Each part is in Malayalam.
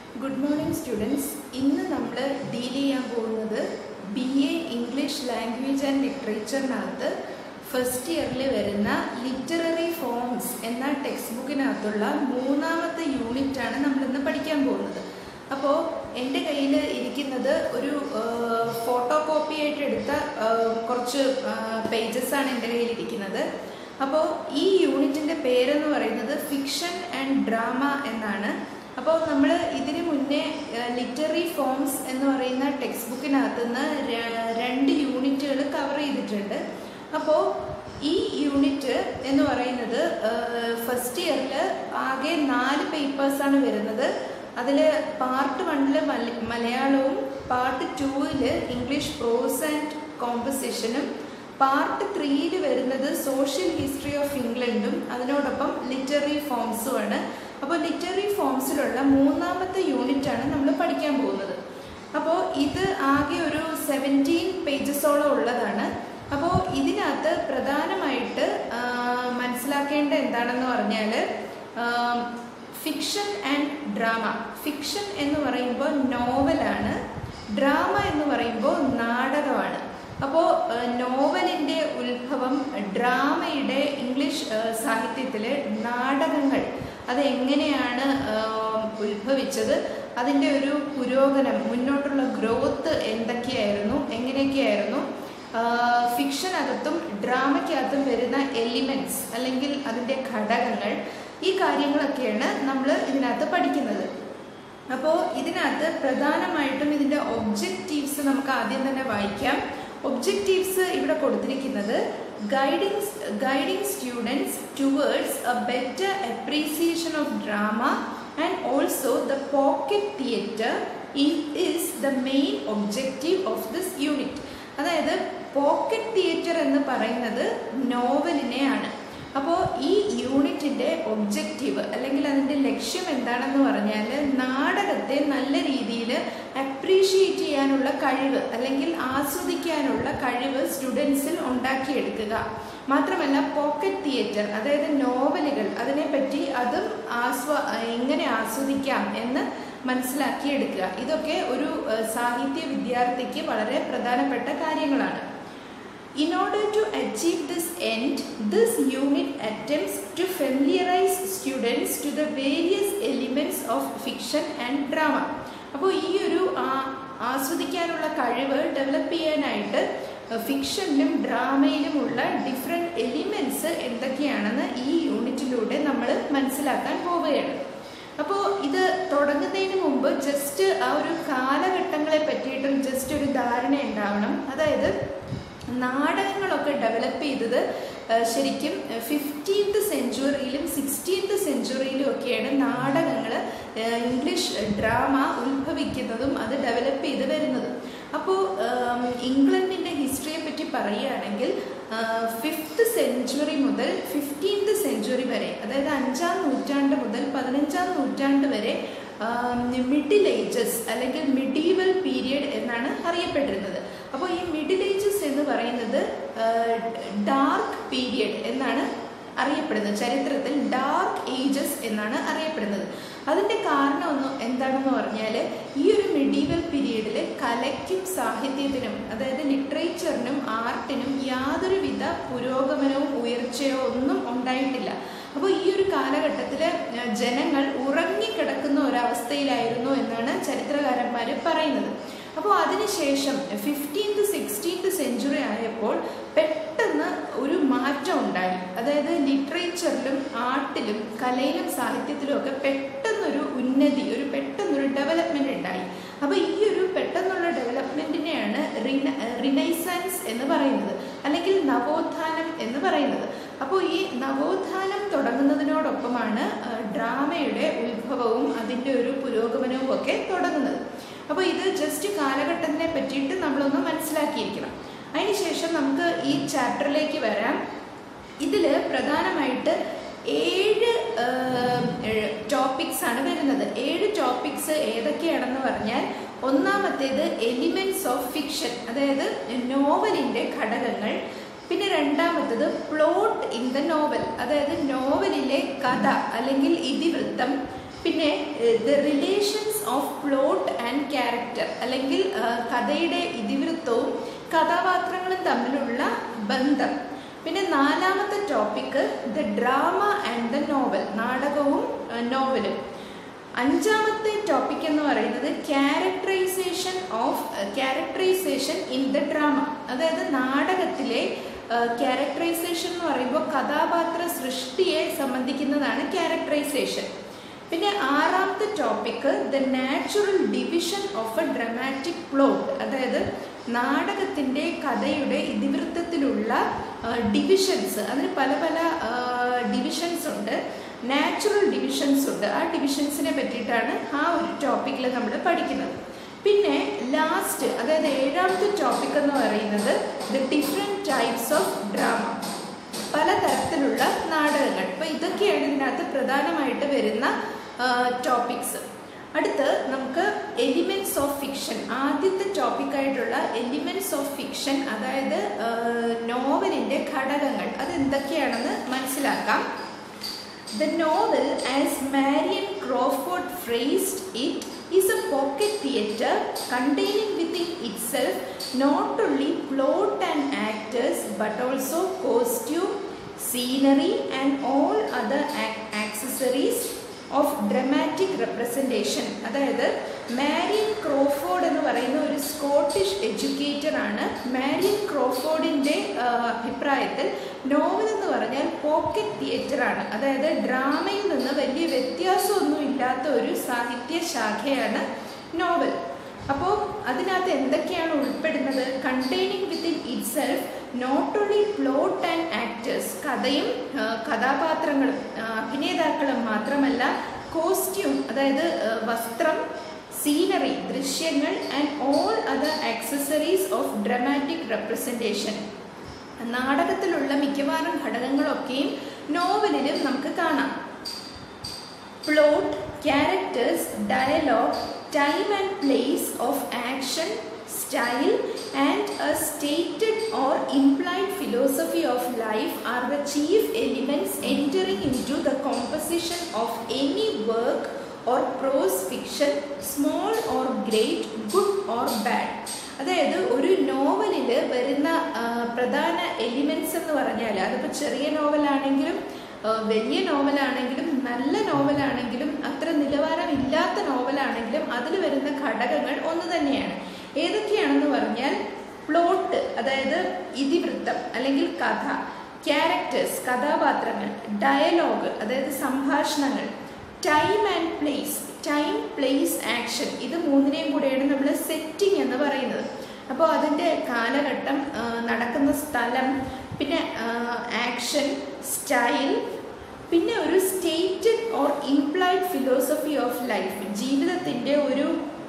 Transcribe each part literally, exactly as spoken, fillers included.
Good morning students. ഇന്ന് നമ്മൾ ഡീൽ ചെയ്യാൻ പോകുന്നത് B A English language and ലിറ്ററേച്ചറിനകത്ത് ഫസ്റ്റ് ഇയറിൽ വരുന്ന ലിറ്റററി ഫോംസ് എന്ന ടെക്സ്റ്റ് ബുക്കിനകത്തുള്ള മൂന്നാമത്തെ യൂണിറ്റാണ് നമ്മളിന്ന് പഠിക്കാൻ പോകുന്നത്. അപ്പോൾ എൻ്റെ കയ്യിൽ ഇരിക്കുന്നത് ഒരു ഫോട്ടോ കോപ്പി ആയിട്ട് എടുത്ത കുറച്ച് പേജസ് ആണ് എൻ്റെ കയ്യിൽ ഇരിക്കുന്നത്. അപ്പോൾ ഈ യൂണിറ്റിൻ്റെ പേരെന്ന് പറയുന്നത് ഫിക്ഷൻ ആൻഡ് ഡ്രാമ എന്നാണ്. അപ്പോൾ നമ്മൾ ഇതിന് മുന്നേ ലിറ്റററി ഫോംസ് എന്ന് പറയുന്ന ടെക്സ്റ്റ് ബുക്കിനകത്ത് നിന്ന് രണ്ട് യൂണിറ്റുകൾ കവർ ചെയ്തിട്ടുണ്ട്. അപ്പോൾ ഈ യൂണിറ്റ് എന്ന് പറയുന്നത് ഫസ്റ്റ് ഇയറിൽ ആകെ നാല് പേപ്പേഴ്സാണ് വരുന്നത്. അതിൽ പാർട്ട് വണ്ണിൽ മലയാളവും പാർട്ട് ടൂവിൽ ഇംഗ്ലീഷ് പ്രോസ് ആൻഡ് കോമ്പോസിഷനും പാർട്ട് ത്രീയിൽ വരുന്നത് സോഷ്യൽ ഹിസ്റ്ററി ഓഫ് ഇംഗ്ലണ്ടും അതിനോടൊപ്പം ലിറ്റററി ഫോംസുമാണ്. അപ്പോൾ ലിറ്റററി ഫോംസിലുള്ള മൂന്നാമത്തെ യൂണിറ്റാണ് നമ്മൾ പഠിക്കാൻ പോകുന്നത്. അപ്പോൾ ഇത് ആകെ ഒരു സെവൻറ്റീൻ പേജസോളം ഉള്ളതാണ്. അപ്പോൾ ഇതിനകത്ത് പ്രധാനമായിട്ട് മനസ്സിലാക്കേണ്ട എന്താണെന്ന് പറഞ്ഞാൽ ഫിക്ഷൻ ആൻഡ് ഡ്രാമ. ഫിക്ഷൻ എന്ന് പറയുമ്പോൾ നോവലാണ്, ഡ്രാമ എന്ന് പറയുമ്പോൾ നാടകമാണ്. അപ്പോൾ നോവലിൻ്റെ ഉത്ഭവം, ഡ്രാമയുടെ ഇംഗ്ലീഷ് സാഹിത്യത്തിൽ നാടകങ്ങൾ അത് എങ്ങനെയാണ് ഉത്ഭവിച്ചത്, അതിൻ്റെ ഒരു പുരോഗമനം, മുന്നോട്ടുള്ള ഗ്രോത്ത് എന്തൊക്കെയായിരുന്നു, എങ്ങനെയൊക്കെയായിരുന്നു, ഫിക്ഷനകത്തും ഡ്രാമയ്ക്കകത്തും വരുന്ന എലിമെൻറ്റ്സ് അല്ലെങ്കിൽ അതിൻ്റെ ഘടകങ്ങൾ, ഈ കാര്യങ്ങളൊക്കെയാണ് നമ്മൾ ഇതിനകത്ത് പഠിക്കുന്നത്. അപ്പോൾ ഇതിനകത്ത് പ്രധാനമായിട്ടും ഇതിൻ്റെ ഒബ്ജക്റ്റീവ്സ് നമുക്ക് ആദ്യം തന്നെ വായിക്കാം. ഒബ്ജക്റ്റീവ്സ് ഇവിടെ കൊടുത്തിരിക്കുന്നത് guiding guiding students towards a better appreciation of drama and also the pocket theatre is the main objective of this unit. അതായത് പോക്കറ്റ് തിയേറ്റർ എന്ന് പറയുന്നത് നോവലിനെയാണ്. അപ്പോൾ ഈ യൂണിറ്റിൻ്റെ ഒബ്ജക്റ്റീവ് അല്ലെങ്കിൽ അതിൻ്റെ ലക്ഷ്യം എന്താണെന്ന് പറഞ്ഞാൽ നാടകത്തെ നല്ല രീതിയിൽ അപ്രീഷിയേറ്റ് ചെയ്യാനുള്ള കഴിവ് അല്ലെങ്കിൽ ആസ്വദിക്കാനുള്ള കഴിവ് സ്റ്റുഡൻസിൽ ഉണ്ടാക്കിയെടുക്കുക. മാത്രമല്ല പോക്കറ്റ് തിയേറ്റർ അതായത് നോവലുകൾ, അതിനെപ്പറ്റി അതും ആസ്വ എങ്ങനെ ആസ്വദിക്കാം എന്ന് മനസ്സിലാക്കിയെടുക്കുക. ഇതൊക്കെ ഒരു സാഹിത്യ വിദ്യാർത്ഥിക്ക് വളരെ പ്രധാനപ്പെട്ട കാര്യങ്ങളാണ്. In order to achieve this end, this unit attempts to familiarize students to the various elements of fiction and drama. അപ്പോൾ ഈ ഒരു ആസ്വദിക്കാനുള്ള കഴിവ് ഡെവലപ്പ് ചെയ്യാനായിട്ട് ഫിക്ഷനിലും ഡ്രാമയിലുമുള്ള ഡിഫറെൻറ്റ് എലിമെൻറ്റ്സ് എന്തൊക്കെയാണെന്ന് ഈ യൂണിറ്റിലൂടെ നമ്മൾ മനസ്സിലാക്കാൻ പോവുകയാണ്. അപ്പോൾ ഇത് തുടങ്ങുന്നതിന് മുമ്പ് ജസ്റ്റ് ആ ഒരു കാലഘട്ടങ്ങളെ പറ്റിയിട്ടും ജസ്റ്റ് ഒരു ധാരണ ഉണ്ടാവണം. അതായത് നാടകങ്ങളൊക്കെ ഡെവലപ്പ് ചെയ്തത് ശരിക്കും ഫിഫ്റ്റീൻത്ത് സെഞ്ച്വറിയിലും സിക്സ്റ്റീൻത്ത് സെഞ്ച്വറിയിലും ഒക്കെയാണ് നാടകങ്ങൾ, ഇംഗ്ലീഷ് ഡ്രാമ ഉത്ഭവിക്കുന്നതും അത് ഡെവലപ്പ് ചെയ്ത് വരുന്നതും. അപ്പോൾ ഇംഗ്ലണ്ടിൻ്റെ ഹിസ്റ്ററിയെ പറ്റി പറയുകയാണെങ്കിൽ ഫിഫ്ത്ത് സെഞ്ച്വറി മുതൽ ഫിഫ്റ്റീൻത്ത് സെഞ്ച്വറി വരെ, അതായത് അഞ്ചാം നൂറ്റാണ്ട് മുതൽ പതിനഞ്ചാം നൂറ്റാണ്ട് വരെ മിഡിൽ ഏജസ് അല്ലെങ്കിൽ മിഡീവൽ പീരിയഡ് എന്നാണ് അറിയപ്പെട്ടിരുന്നത്. അപ്പോൾ ഈ മിഡിൽ ഏജസ് എന്ന് പറയുന്നത് ഡാർക്ക് പീരിയഡ് എന്നാണ് അറിയപ്പെടുന്നത്. ചരിത്രത്തിൽ ഡാർക്ക് ഏജസ് എന്നാണ് അറിയപ്പെടുന്നത്. അതിൻ്റെ കാരണം ഒന്ന് എന്താണെന്ന് പറഞ്ഞാൽ ഈ ഒരു മിഡീവൽ പീരീഡിൽ കലയ്ക്കും സാഹിത്യത്തിനും അതായത് ലിറ്ററേച്ചറിനും ആർട്ടിനും യാതൊരുവിധ പുരോഗമനവും ഉയർച്ചയോ ഒന്നും ഉണ്ടായിട്ടില്ല. അപ്പോൾ ഈ ഒരു കാലഘട്ടത്തിൽ ജനങ്ങൾ ഉറങ്ങിക്കിടക്കുന്ന ഒരവസ്ഥയിലായിരുന്നു എന്നാണ് ചരിത്രകാരന്മാർ പറയുന്നത്. അപ്പോൾ അതിനുശേഷം ഫിഫ്റ്റീൻത്ത് സിക്സ്റ്റീൻത്ത് സെഞ്ച്വറി ആയപ്പോൾ പെട്ടെന്ന് ഒരു മാറ്റം ഉണ്ടായി. അതായത് ലിറ്ററേച്ചറിലും ആർട്ടിലും കലയിലും സാഹിത്യത്തിലും ഒക്കെ പെട്ടെന്നൊരു ഉന്നതി, ഒരു പെട്ടെന്നൊരു ഡെവലപ്മെൻറ്റ് ഉണ്ടായി. അപ്പോൾ ഈ ഒരു പെട്ടെന്നുള്ള ഡെവലപ്മെൻറ്റിനെയാണ് റിന റിനൈസൻസ് എന്ന് പറയുന്നത് അല്ലെങ്കിൽ നവോത്ഥാനം എന്ന് പറയുന്നത്. അപ്പോൾ ഈ നവോത്ഥാനം തുടങ്ങുന്നതിനോടൊപ്പമാണ് ഡ്രാമയുടെ ഉത്ഭവവും അതിൻ്റെ ഒരു പുരോഗമനവും ഒക്കെ തുടങ്ങുന്നത്. അപ്പോൾ ഇത് ജസ്റ്റ് കാലഘട്ടത്തിനെ പറ്റിയിട്ട് നമ്മളൊന്ന് മനസ്സിലാക്കിയിരിക്കണം. അതിനുശേഷം നമുക്ക് ഈ ചാപ്റ്ററിലേക്ക് വരാം. ഇതിൽ പ്രധാനമായിട്ട് ഏഴ് ടോപ്പിക്സ് ആണ് വരുന്നത്. ഏഴ് ടോപ്പിക്സ് ഏതൊക്കെയാണെന്ന് പറഞ്ഞാൽ ഒന്നാമത്തേത് എലിമെൻറ്റ്സ് ഓഫ് ഫിക്ഷൻ, അതായത് നോവലിൻ്റെ ഘടകങ്ങൾ. പിന്നെ രണ്ടാമത്തത് പ്ലോട്ട് ഇൻ ദ നോവൽ, അതായത് നോവലിലെ കഥ അല്ലെങ്കിൽ ഇതിവൃത്തം. പിന്നെ the relations of plot and character, അല്ലെങ്കിൽ കഥയുടെ ഇതിവൃത്തവും കഥാപാത്രങ്ങളും തമ്മിലുള്ള ബന്ധം. പിന്നെ നാലാമത്തെ topic the drama and the novel, നാടകവും നോവലും. അഞ്ചാമത്തെ ടോപ്പിക് എന്ന് പറയുന്നത് characterisation of characterisation in the drama, അതായത് നാടകത്തിലെ ക്യാരക്ടറൈസേഷൻ എന്ന് പറയുമ്പോൾ കഥാപാത്ര സൃഷ്ടിയെ സംബന്ധിക്കുന്നതാണ് ക്യാരക്ടറൈസേഷൻ. പിന്നെ ആറാമത്തെ topic the natural division of a dramatic plot, അതായത് നാടകത്തിൻ്റെ കഥയുടെ ഇതിവൃത്തത്തിലുള്ള ഡിവിഷൻസ്, അതിന് പല പല ഡിവിഷൻസ് ഉണ്ട്, നാച്ചുറൽ ഡിവിഷൻസ് ഉണ്ട്. ആ ഡിവിഷൻസിനെ പറ്റിയിട്ടാണ് ആ ഒരു ടോപ്പിക്കിൽ നമ്മൾ പഠിക്കുന്നത്. പിന്നെ ലാസ്റ്റ്, അതായത് ഏഴാമത്തെ ടോപ്പിക് എന്ന് പറയുന്നത് the different types of drama, പലതരത്തിലുള്ള നാടകങ്ങൾ. അപ്പോൾ ഇതൊക്കെയാണ് ഇതിനകത്ത് പ്രധാനമായിട്ട് വരുന്ന ടോപ്പിക്സ്. അടുത്ത് നമുക്ക് എലിമെൻറ്റ്സ് ഓഫ് ഫിക്ഷൻ, ആദ്യത്തെ ടോപ്പിക്കായിട്ടുള്ള എലിമെൻറ്റ്സ് ഓഫ് ഫിക്ഷൻ, അതായത് നോവലിൻ്റെ ഘടകങ്ങൾ, അത് എന്തൊക്കെയാണെന്ന് മനസ്സിലാക്കാം. The novel, as Marion Crawford phrased it, is a pocket theatre containing within itself not only plot and actors but also costume, scenery and all other accessories of dramatic representation. അതായത് മാരിയൻ ക്രോഫോർഡ് എന്ന് പറയുന്ന ഒരു സ്കോട്ടിഷ് എഡ്യൂക്കേറ്റർ ആണ്. മാരിയൻ ക്രോഫോർഡിൻ്റെ അഭിപ്രായത്തിൽ നോവൽ എന്ന് പറഞ്ഞാൽ പോക്കറ്റ് തിയേറ്റർ ആണ്, അതായത് ഡ്രാമയിൽ നിന്ന് വലിയ വ്യത്യാസമൊന്നും ഇല്ലാത്ത ഒരു സാഹിത്യ ശാഖയാണ് നോവൽ. അപ്പോൾ അതിനകത്ത് എന്തൊക്കെയാണ് ഉൾപ്പെടുന്നത്? Containing within itself not only plot and actors, കഥയും കഥാപാത്രങ്ങളും അഭിനേതാക്കളും മാത്രമല്ല, കോസ്റ്റ്യൂം അതായത് വസ്ത്രം, സീനറി ദൃശ്യങ്ങൾ and all other accessories of dramatic representation. നാടകത്തിലുള്ള മിക്കവാറും ഘടകങ്ങളൊക്കെയും നോവലിലും നമുക്ക് കാണാം. Plot, characters, dialogue, time and place of action, style and a stated or implied philosophy of life are the chief elements entering into the composition of any work or prose fiction, small or great, good or bad. അതായത് ഒരു നോവലിൽ വരുന്ന പ്രധാന എലിമെൻറ്റ്സ് എന്ന് പറഞ്ഞാൽ അതിപ്പോൾ ചെറിയ നോവലാണെങ്കിലും വലിയ നോവലാണെങ്കിലും നല്ല നോവലാണെങ്കിലും അത്ര നിലവാരമില്ലാത്ത നോവലാണെങ്കിലും അതിൽ വരുന്ന ഘടകങ്ങൾ ഒന്ന് തന്നെയാണ്. ഏതൊക്കെയാണെന്ന് പറഞ്ഞാൽ പ്ലോട്ട്, അതായത് ഇതിവൃത്തം അല്ലെങ്കിൽ കഥ, ക്യാരക്ടേഴ്സ് കഥാപാത്രങ്ങൾ, ഡയലോഗ് അതായത് സംഭാഷണങ്ങൾ, time and place, time place action, ഇത് മൂന്നിനെയും കൂടെയാണ് നമ്മൾ സെറ്റിംഗ് എന്ന് പറയുന്നത്. അപ്പോൾ അതിൻ്റെ കാലഘട്ടം, നടക്കുന്ന സ്ഥലം, പിന്നെ ആക്ഷൻ, സ്റ്റൈൽ, പിന്നെ ഒരു stated or implied philosophy of life, ജീവിതത്തിൻ്റെ ഒരു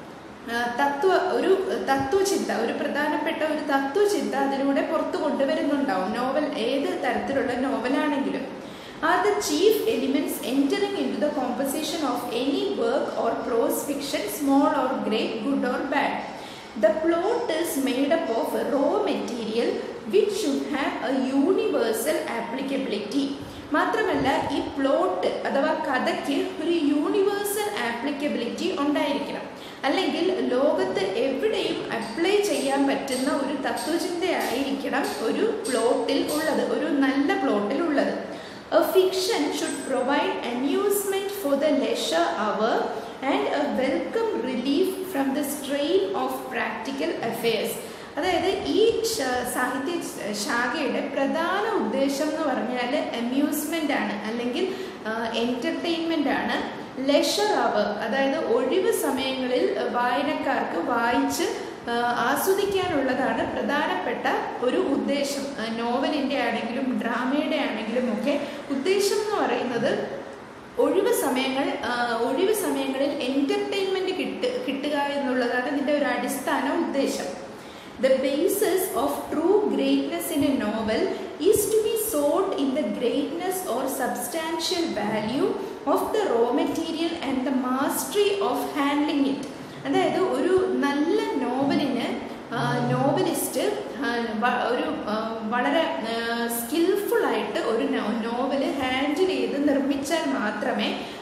തത്വ ഒരു തത്വചിന്ത, ഒരു പ്രധാനപ്പെട്ട ഒരു തത്വചിന്ത അതിലൂടെ പുറത്തു കൊണ്ടുവരുന്നുണ്ടാവും. നോവൽ ഏത് തരത്തിലുള്ള നോവലാണെങ്കിലും are the chief elements entering into the composition of any work or prose fiction, small or great, good or bad. The plot is made up of raw material which should have a universal applicability. മാത്രമല്ല ഈ പ്ലോട്ട് അഥവാ കഥയ്ക്ക് ഒരു യൂണിവേഴ്സൽ ആപ്ലിക്കബിലിറ്റി ഉണ്ടായിരിക്കണം, അല്ലെങ്കിൽ ലോകത്ത് എവിടെയും അപ്ലൈ ചെയ്യാൻ പറ്റുന്ന ഒരു തത്വചിന്തയായിരിക്കണം ഒരു പ്ലോട്ടിൽ ഉള്ളത്, ഒരു നല്ല പ്ലോട്ടിൽ ഉള്ളത്. A fiction should provide amusement for the leisure hour and a welcome relief from the strain of practical affairs. അതായത് ഈ സാഹിത്യ ശാഖയുടെ പ്രധാന ഉദ്ദേശം എന്ന് പറഞ്ഞാൽ അമ്യൂസ്മെൻ്റ് ആണ്, അല്ലെങ്കിൽ എൻ്റർടൈൻമെൻ്റ് ആണ്. ലെഷർ അവർ അതായത് ഒഴിവ് സമയങ്ങളിൽ വായനക്കാർക്ക് വായിച്ച് ആസ്വദിക്കാനുള്ളതാണ് പ്രധാനപ്പെട്ട ഒരു ഉദ്ദേശം. നോവലിൻ്റെ ആണെങ്കിലും ഡ്രാമയുടെ ആണെങ്കിലും ഒക്കെ ഉദ്ദേശം എന്ന് പറയുന്നത് ഒഴിവ് സമയങ്ങൾ ഒഴിവ് സമയങ്ങളിൽ എൻ്റർടൈൻമെൻറ്റ് കിട്ട് കിട്ടുക എന്നുള്ളതാണ് ഇതിൻ്റെ ഒരു അടിസ്ഥാന ഉദ്ദേശം. The basis of true greatness in a novel is to be sought in the greatness or substantial value of the raw material and the mastery of handling it. അതായത് ഒരു നല്ല നോവലിന് നോവലിസ്റ്റ് ഒരു വളരെ സ്കിൽഫുള്ളായിട്ട് ഒരു നോവൽ ഹാൻഡിൽ ചെയ്ത് നിർമ്മിച്ചാൽ മാത്രമേ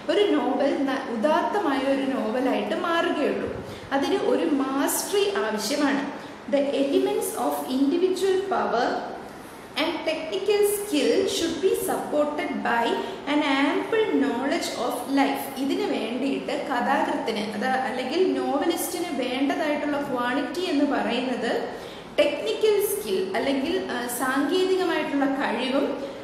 ഒരു നോവൽ ഉദാത്തമായ ഒരു നോവലായിട്ട് മാറുകയുള്ളൂ. അതിന് ഒരു മാസ്റ്ററി ആവശ്യമാണ്. The elements of individual power and technical skill should be supported by an ample knowledge of life. ഇതിനു വേണ്ടിയിട്ട് കഥാകൃത്തിന് അത് അല്ലെങ്കിൽ നോവലിസ്റ്റിന് വേണ്ടതായിട്ടുള്ള ക്വാളിറ്റി എന്ന് പറയുന്നത് ടെക്നിക്കൽ സ്കിൽ അല്ലെങ്കിൽ സാങ്കേതികമായിട്ടുള്ള കഴിവും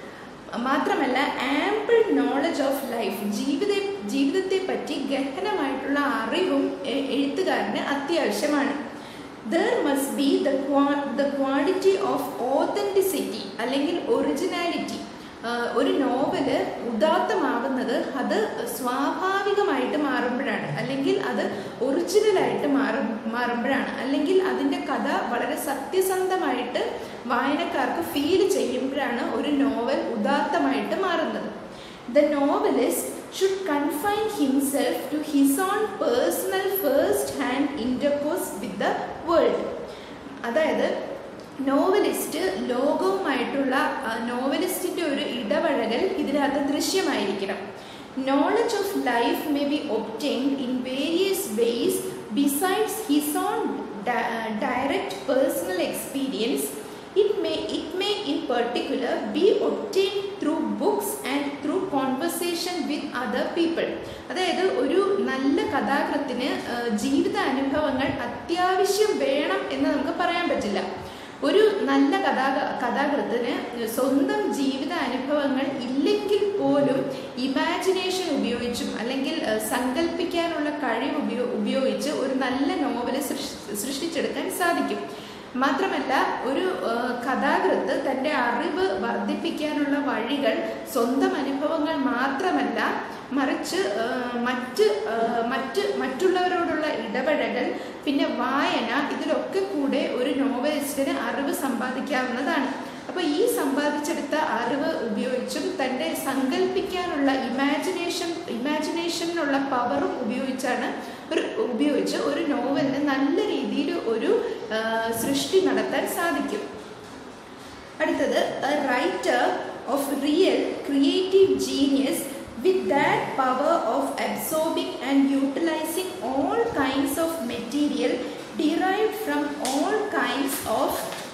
മാത്രമല്ല ആംപിൾ നോളജ് ഓഫ് ലൈഫ്, ജീവിത ജീവിതത്തെ പറ്റി ഗഹനമായിട്ടുള്ള അറിവും എഴുത്തുകാരന് അത്യാവശ്യമാണ്. There must be the, the quality of authenticity അല്ലെങ്കിൽ ഒറിജിനാലിറ്റി. ഒരു നോവല് ഉദാത്തമാവുന്നത് അത് സ്വാഭാവികമായിട്ട് മാറുമ്പോഴാണ്, അല്ലെങ്കിൽ അത് ഒറിജിനലായിട്ട് മാറും മാറുമ്പോഴാണ് അല്ലെങ്കിൽ അതിൻ്റെ കഥ വളരെ സത്യസന്ധമായിട്ട് വായനക്കാർക്ക് ഫീൽ ചെയ്യുമ്പോഴാണ് ഒരു നോവൽ ഉദാത്തമായിട്ട് മാറുന്നത്. The novelist should confine himself to his own personal first-hand intercourse with the world. അതായത് നോവലിസ്റ്റ് ലോകവുമായിട്ടുള്ള നോവലിസ്റ്റിൻ്റെ ഒരു ഇടപഴകൽ ഇതിനകത്ത് ദൃശ്യമായിരിക്കണം. Knowledge of life may be obtained in various ways besides his own direct personal experience. It may, it may in particular be obtained through books and through conversation with other people. അതായത് ഒരു നല്ല കഥാകൃത്തിന് ജീവിത അനുഭവങ്ങൾ അത്യാവശ്യം വേണം എന്ന് നമുക്ക് പറയാൻ പറ്റില്ല. ഒരു നല്ല കഥാ കഥാകൃത്തിന് സ്വന്തം ജീവിത അനുഭവങ്ങൾ ഇല്ലെങ്കിൽ പോലും ഇമാജിനേഷൻ ഉപയോഗിച്ചും അല്ലെങ്കിൽ സങ്കല്പിക്കാനുള്ള കഴിവ് ഉപയോ ഉപയോഗിച്ച് ഒരു നല്ല നോവൽ സൃഷ്ടിച്ചെടുക്കാൻ സാധിക്കും. മാത്രമല്ല ഒരു കഥാകൃത്ത് തൻ്റെ അറിവ് വർദ്ധിപ്പിക്കാനുള്ള വഴികൾ സ്വന്തം അനുഭവങ്ങൾ മാത്രമല്ല മറിച്ച് മറ്റ് മറ്റ് മറ്റുള്ളവരോടുള്ള ഇടപഴകൽ പിന്നെ വായന ഇതിലൊക്കെ കൂടെ ഒരു നോവലിസ്റ്റിന് അറിവ് സമ്പാദിക്കാവുന്നതാണ്. അപ്പോൾ ഈ സമ്പാദിച്ചെടുത്ത അറിവ് ഉപയോഗിച്ചും തൻ്റെ സങ്കല്പിക്കാനുള്ള ഇമാജിനേഷൻ ഇമാജിനേഷനുള്ള പവറും ഉപയോഗിച്ചാണ് ഒരു ഉപയോഗിച്ച് ഒരു നോവലിന് നല്ല രീതിയിൽ ഒരു സൃഷ്ടി നടത്താൻ സാധിക്കും. അടുത്തത് a writer of real creative genius with that power of absorbing and utilizing all kinds of material derived from all kinds of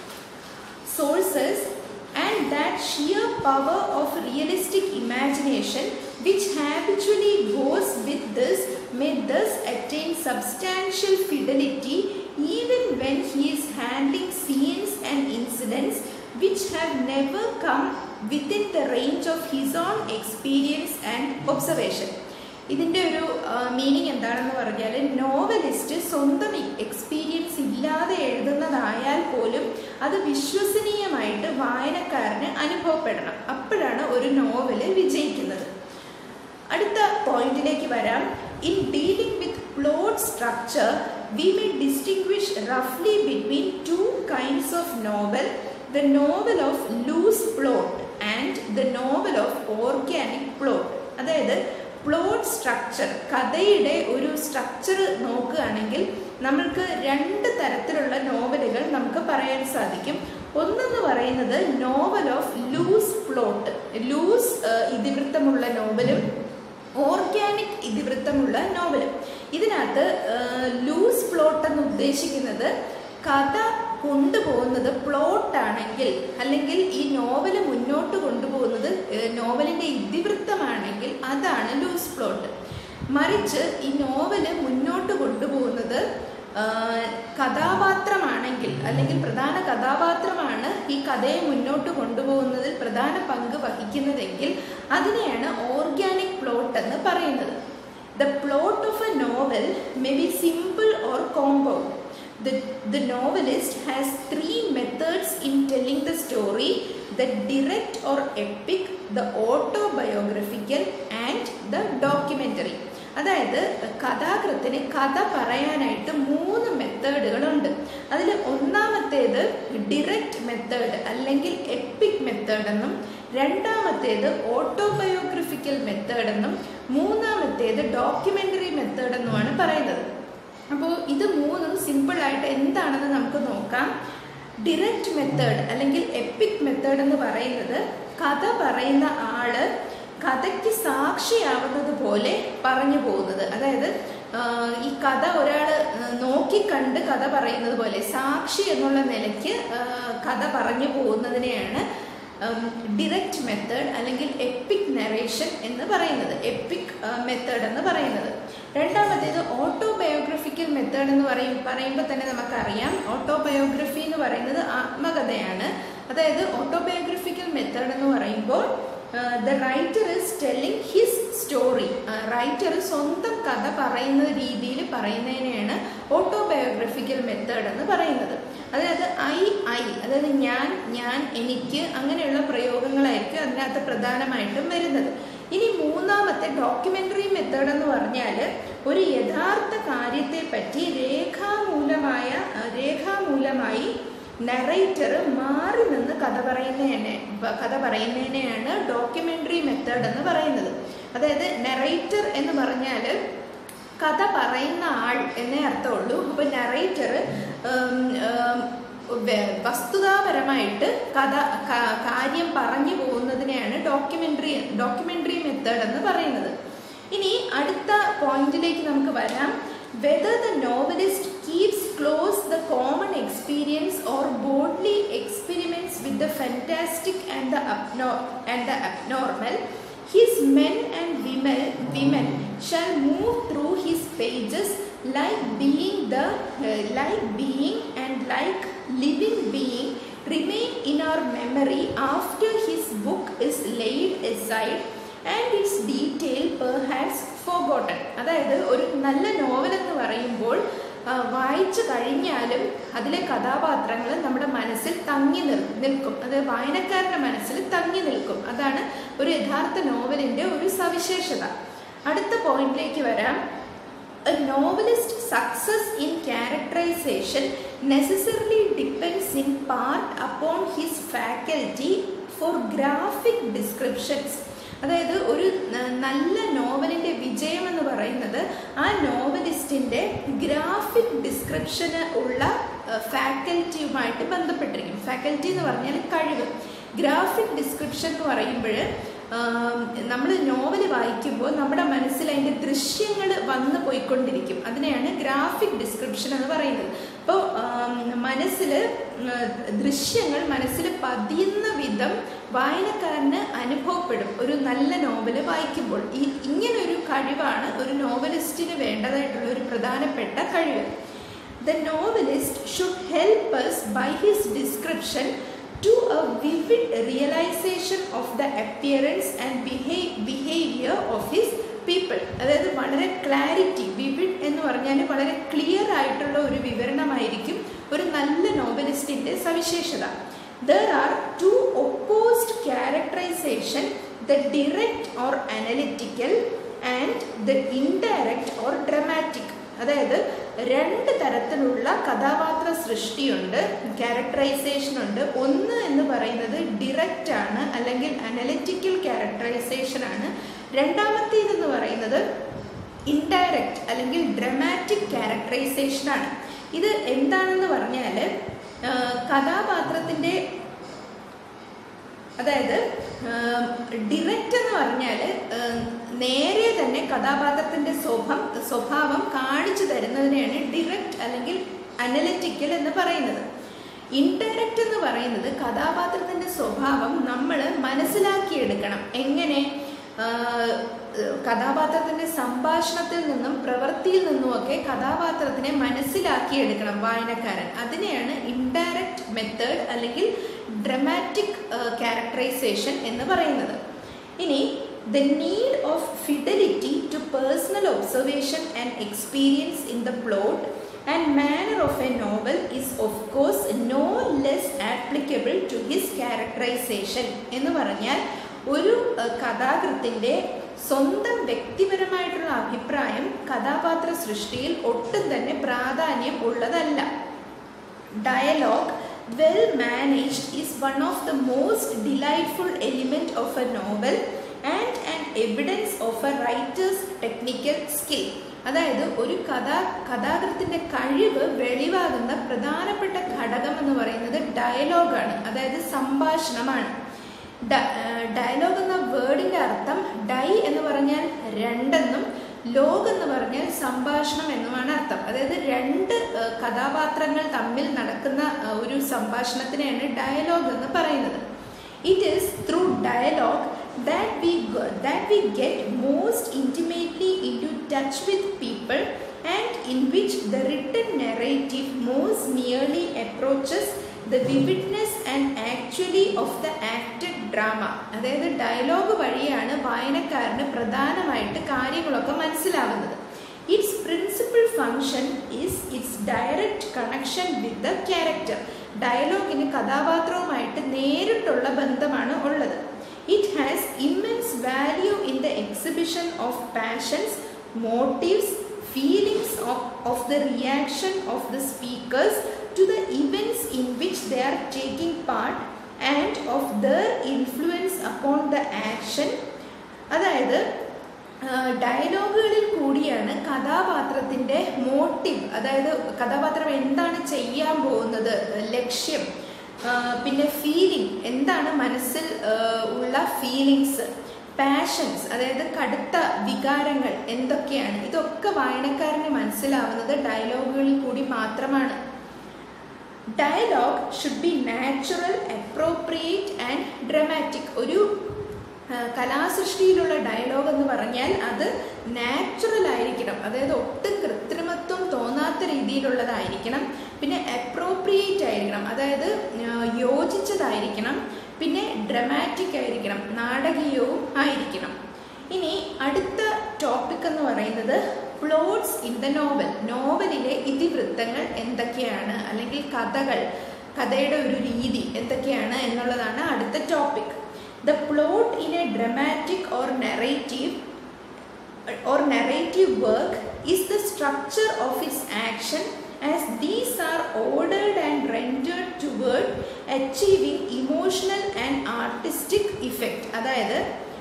sources, and that sheer power of realistic imagination which habitually goes with this may thus attain substantial fidelity even when he is handling scenes and incidents which have never come within the range of his own experience and observation. ഇതിൻ്റെ ഒരു മീനിങ് എന്താണെന്ന് പറഞ്ഞാൽ നോവലിസ്റ്റ് സ്വന്തം എക്സ്പീരിയൻസ് ഇല്ലാതെ എഴുതുന്നതായാൽ പോലും അത് വിശ്വസനീയമായിട്ട് വായനക്കാരന് അനുഭവപ്പെടണം. അപ്പോഴാണ് ഒരു നോവല് വിജയിക്കുന്നത്. അടുത്ത പോയിന്റിലേക്ക് വരാം. In dealing with plot structure we may distinguish റഫ്ലി between two kinds of novel: the novel of loose plot and the novel of organic plot. അതായത് പ്ലോട്ട് സ്ട്രക്ചർ, കഥയുടെ ഒരു സ്ട്രക്ചർ നോക്കുകയാണെങ്കിൽ നമ്മൾക്ക് രണ്ട് തരത്തിലുള്ള നോവലുകൾ നമുക്ക് പറയാൻ സാധിക്കും. ഒന്നെന്ന് പറയുന്നത് novel of loose plot, loose ഇതിവൃത്തമുള്ള നോവലും ഓർഗാനിക് ഇതിവൃത്തമുള്ള നോവലും. ഇതിനകത്ത് ലൂസ് പ്ലോട്ട് എന്ന് ഉദ്ദേശിക്കുന്നത് കഥ കൊണ്ടുപോകുന്നത് പ്ലോട്ടാണെങ്കിൽ അല്ലെങ്കിൽ ഈ നോവല് മുന്നോട്ട് കൊണ്ടുപോകുന്നത് നോവലിൻ്റെ ഇതിവൃത്തമാണെങ്കിൽ അതാണ് ലൂസ് പ്ലോട്ട്. മറിച്ച് ഈ നോവല് മുന്നോട്ട് കൊണ്ടുപോകുന്നത് കഥാപാത്രമാണെങ്കിൽ അല്ലെങ്കിൽ പ്രധാന കഥാപാത്രമാണ് ഈ കഥയെ മുന്നോട്ട് കൊണ്ടുപോകുന്നതിൽ പ്രധാന പങ്ക് വഹിക്കുന്നതെങ്കിൽ അതിനെയാണ് ഓർഗാനിക് പ്ലോട്ട് എന്ന് പറയുന്നത്. The plot of a novel may be simple or compound. The, the novelist has three methods in telling the story: the direct or epic, the autobiographical and the documentary. അതായത് കഥാകൃത്തിന് കഥ പറയാനായിട്ട് മൂന്ന് മെത്തേഡുകളുണ്ട്. അതിൽ ഒന്നാമത്തേത് ഡിറക്റ്റ് മെത്തേഡ് അല്ലെങ്കിൽ എപ്പിക് മെത്തേഡ് എന്നും, രണ്ടാമത്തേത് ഓട്ടോബയോഗ്രഫിക്കൽ മെത്തേഡ് എന്നും, മൂന്നാമത്തേത് ഡോക്യുമെൻ്ററി മെത്തേഡ് എന്നുമാണ് പറയുന്നത്. അപ്പോൾ ഇത് മൂന്നും സിമ്പിളായിട്ട് എന്താണെന്ന് നമുക്ക് നോക്കാം. ഡിറക്റ്റ് മെത്തേഡ് അല്ലെങ്കിൽ എപ്പിക് മെത്തേഡ് എന്ന് പറയുന്നത് കഥ പറയുന്ന ആള് കഥയ്ക്ക് സാക്ഷിയാവുന്നത് പോലെ പറഞ്ഞു പോകുന്നത്. അതായത് ഈ കഥ ഒരാൾ നോക്കിക്കണ്ട് കഥ പറയുന്നത് പോലെ സാക്ഷി എന്നുള്ള നിലയ്ക്ക് കഥ പറഞ്ഞു പോകുന്നതിനെയാണ് ഡിറക്റ്റ് മെത്തേഡ് അല്ലെങ്കിൽ എപ്പിക് നറേഷൻ എന്ന് പറയുന്നത്, എപ്പിക് മെത്തേഡ് എന്ന് പറയുന്നത്. രണ്ടാമത്തേത് ഓട്ടോബയോഗ്രഫിക്കൽ മെത്തേഡ് എന്ന് പറയും പറയുമ്പോൾ തന്നെ നമുക്കറിയാം, ഓട്ടോബയോഗ്രഫി എന്ന് പറയുന്നത് ആത്മകഥയാണ്. അതായത് ഓട്ടോബയോഗ്രഫിക്കൽ മെത്തേഡ് എന്ന് പറയുമ്പോൾ the writer is telling his story. Writer സ്വന്തം കഥ പറയുന്ന രീതിയിൽ പറയുന്നതിനെയാണ് ഓട്ടോബയോഗ്രഫിക്കൽ മെത്തേഡ് എന്ന് പറയുന്നത്. അതായത് ഐ ഐ അതായത് ഞാൻ ഞാൻ എനിക്ക് അങ്ങനെയുള്ള പ്രയോഗങ്ങളായിരിക്കും അതിനകത്ത് പ്രധാനമായിട്ടും വരുന്നത്. ഇനി മൂന്നാമത്തെ ഡോക്യുമെൻ്ററി മെത്തേഡ് എന്ന് പറഞ്ഞാൽ ഒരു യഥാർത്ഥ കാര്യത്തെ പറ്റി രേഖാമൂലമായ രേഖാമൂലമായി നറേറ്റർ മാറി നിന്ന് കഥ പറയുന്നതിനെ കഥ പറയുന്നതിനെയാണ് ഡോക്യുമെൻ്ററി മെത്തേഡ് എന്ന് പറയുന്നത്. അതായത് നറേറ്റർ എന്ന് പറഞ്ഞാൽ കഥ പറയുന്ന ആൾ എന്നേ അർത്ഥമുള്ളൂ. അപ്പോൾ നറേറ്റർ വസ്തുതാപരമായിട്ട് കഥ കാര്യം പറഞ്ഞു പോകുന്നതിനെയാണ് ഡോക്യുമെൻ്ററി ഡോക്യുമെൻ്ററി മെത്തേഡ് എന്ന് പറയുന്നത്. ഇനി അടുത്ത പോയിന്റിലേക്ക് നമുക്ക് വരാം. Whether the novelist keeps close the common experience or boldly experiments with the fantastic and the abnor- and the abnormal, his men and women, women shall move through his pages like being the uh, like being and like living being remain in our memory after his book is laid aside and its detail perhaps forgotten. അതായത് ഒരു നല്ല നോവൽ എന്ന് പറയുമ്പോൾ വായിച്ചു കഴിഞ്ഞാലും അതിലെ കഥാപാത്രങ്ങൾ നമ്മുടെ മനസ്സിൽ തങ്ങി നിൽക്കും. അത് വായനക്കാരുടെ മനസ്സിൽ തങ്ങി നിൽക്കും. അതാണ് ഒരു യഥാർത്ഥ നോവലിൻ്റെ ഒരു സവിശേഷത. അടുത്ത പോയിന്റിലേക്ക് വരാം. A novelist's success in characterization necessarily depends in part upon his faculty for graphic descriptions. അതായത് ഒരു നല്ല നോവലിൻ്റെ വിജയം എന്ന് പറയുന്നത് ആ നോവലിസ്റ്റിൻ്റെ ഗ്രാഫിക് ഡിസ്ക്രിപ്ഷന് ഉള്ള ഫാക്കൽറ്റിയുമായിട്ട് ബന്ധപ്പെട്ടിരിക്കും. ഫാക്കൽറ്റി എന്ന് പറഞ്ഞാൽ കഴിവ്. ഗ്രാഫിക് ഡിസ്ക്രിപ്ഷൻ എന്ന് പറയുമ്പോൾ നമ്മൾ നോവൽ വായിക്കുമ്പോൾ നമ്മുടെ മനസ്സിൽ അതിൻ്റെ ദൃശ്യങ്ങൾ വന്നു പോയിക്കൊണ്ടിരിക്കും. അതിനെയാണ് ഗ്രാഫിക് ഡിസ്ക്രിപ്ഷൻ എന്ന് പറയുന്നത്. അപ്പോൾ മനസ്സിൽ ദൃശ്യങ്ങൾ മനസ്സിൽ പതിയുന്ന വിധം വായനക്കാരന് അനുഭവപ്പെടും ഒരു നല്ല നോവൽ വായിക്കുമ്പോൾ. ഈ ഇങ്ങനൊരു കഴിവാണ് ഒരു നോവലിസ്റ്റിന് വേണ്ടതായിട്ടുള്ള ഒരു പ്രധാനപ്പെട്ട കഴിവ്. The novelist should help us by his description to a vivid realization of the appearance and behavior of his people. അതായത് വളരെ ക്ലാരിറ്റി, വിവിഡ് എന്ന് പറഞ്ഞാൽ വളരെ ക്ലിയർ ആയിട്ടുള്ള ഒരു വിവരണമായിരിക്കും ഒരു നല്ല നോവലിസ്റ്റിൻ്റെ സവിശേഷത. There are two opposed characterization, the direct or analytical and the indirect or dramatic. അതായത് രണ്ട് തരത്തിലുള്ള കഥാപാത്ര സൃഷ്ടിയുണ്ട്, ക്യാരക്ടറൈസേഷൻ ഉണ്ട്. ഒന്ന് എന്ന് പറയുന്നത് ഡിറക്റ്റ് ആണ് അല്ലെങ്കിൽ അനലിറ്റിക്കൽ ക്യാരക്ടറൈസേഷൻ ആണ്. രണ്ടാമത്തേതെന്ന് പറയുന്നത് ഇൻഡയറക്റ്റ് അല്ലെങ്കിൽ ഡ്രമാറ്റിക് ക്യാരക്ടറൈസേഷൻ ആണ്. ഇത് എന്താണെന്ന് പറഞ്ഞാൽ കഥാപാത്രത്തിൻ്റെ അതായത് ഡിറക്റ്റ് എന്ന് പറഞ്ഞാൽ നേരെ തന്നെ കഥാപാത്രത്തിൻ്റെ സ്വഭാവം സ്വഭാവം കാണിച്ചു തരുന്നതിനെയാണ് ഡിറക്റ്റ് അല്ലെങ്കിൽ അനലിറ്റിക്കൽ എന്ന് പറയുന്നത്. ഇൻഡയറക്റ്റ് എന്ന് പറയുന്നത് കഥാപാത്രത്തിൻ്റെ സ്വഭാവം നമ്മൾ മനസ്സിലാക്കിയെടുക്കണം. എങ്ങനെ? കഥാപാത്രത്തിൻ്റെ സംഭാഷണത്തിൽ നിന്നും പ്രവൃത്തിയിൽ നിന്നുമൊക്കെ കഥാപാത്രത്തിനെ മനസ്സിലാക്കിയെടുക്കണം വായനക്കാരൻ. അതിനെയാണ് ഇൻഡയറക്റ്റ് മെത്തേഡ് അല്ലെങ്കിൽ ഡ്രമാറ്റിക് ക്യാരക്ടറൈസേഷൻ എന്ന് പറയുന്നത്. ഇനി the need of fidelity to personal observation and experience in the plot and manner of a novel is of course no less applicable to his characterization. എന്ന് പറഞ്ഞാൽ ഒരു കഥാകൃത്തിൻ്റെ സ്വന്തം വ്യക്തിപരമായിട്ടുള്ള അഭിപ്രായം കഥാപാത്ര സൃഷ്ടിയിൽ ഒട്ടും തന്നെ പ്രാധാന്യം ഉള്ളതല്ല. Dialogue well managed is one of the most delightful element of a novel and an evidence of a writer's technical skill. അതായത് ഒരു കഥാ കഥാകൃത്തിൻ്റെ കഴിവ് വെളിവാകുന്ന പ്രധാനപ്പെട്ട ഘടകം എന്ന് പറയുന്നത് ഡയലോഗാണ്, അതായത് സംഭാഷണമാണ്. ഡയലോഗ് എന്ന വേർഡിൻ്റെ അർത്ഥം ഡൈ എന്ന് പറഞ്ഞാൽ രണ്ടെന്നും ലോഗ് എന്ന് പറഞ്ഞാൽ സംഭാഷണം എന്നുമാണ് അർത്ഥം. അതായത് രണ്ട് കഥാപാത്രങ്ങൾ തമ്മിൽ നടക്കുന്ന ഒരു സംഭാഷണത്തിനെയാണ് ഡയലോഗ് എന്ന് പറയുന്നത്. It is through dialogue that we that we get most intimately into touch with people and in which the written narrative most nearly approaches the vividness and actually of the acted drama. അതായത് ഡയലോഗ് വഴിയാണ് വായനക്കാരന് പ്രധാനമായിട്ട് കാര്യങ്ങളൊക്കെ മനസ്സിലാവുന്നത്. Its principal function is its direct connection with the character. ഡയലോഗിന് കഥാപാത്രവുമായിട്ട് നേരിട്ടുള്ള ബന്ധമാണ് ഉള്ളത്. It has immense value in the exhibition of passions, motives, feelings of, of the reaction of the speakers to the events in which they are taking part and of their influence upon the action. അതായത് ഡയലോഗുകളിൽ കൂടിയാണ് കഥാപാത്രത്തിൻ്റെ മോട്ടീവ്, അതായത് കഥാപാത്രം എന്താണ് ചെയ്യാൻ പോകുന്നത്, ലക്ഷ്യം, പിന്നെ ഫീലിംഗ് എന്താണ് മനസ്സിൽ ഉള്ള ഫീലിങ്സ്, പാഷൻസ് അതായത് കടുത്ത വികാരങ്ങൾ എന്തൊക്കെയാണ്, ഇതൊക്കെ വായനക്കാരന് മനസ്സിലാവുന്നത് ഡയലോഗുകളിൽ കൂടി മാത്രമാണ്. Dialogue should be natural, appropriate and dramatic. ഒരു കലാസൃഷ്ടിയിലുള്ള ഡയലോഗ് എന്ന് പറഞ്ഞാൽ അത് നാച്ചുറൽ ആയിരിക്കണം, അതായത് ഒട്ടും കൃത്രിമത്വം തോന്നാത്ത രീതിയിലുള്ളതായിരിക്കണം. പിന്നെ അപ്രോപ്രിയേറ്റ് ആയിരിക്കണം, അതായത് യോജിച്ചതായിരിക്കണം. പിന്നെ ഡ്രമാറ്റിക് ആയിരിക്കണം, നാടകീയവും ആയിരിക്കണം. ഇനി അടുത്ത ടോപ്പിക് എന്ന് പറയുന്നത് പ്ലോട്ട്സ് ഇൻ ദ നോവൽ. നോവലിലെ ഇതിവൃത്തങ്ങൾ എന്തൊക്കെയാണ്, അല്ലെങ്കിൽ കഥകൾ, കഥയുടെ ഒരു രീതി എന്തൊക്കെയാണ് എന്നുള്ളതാണ് അടുത്ത topic. The plot in a dramatic or narrative or narrative work is the structure of its action, as these are ordered and rendered toward achieving emotional and artistic effect. അതായത്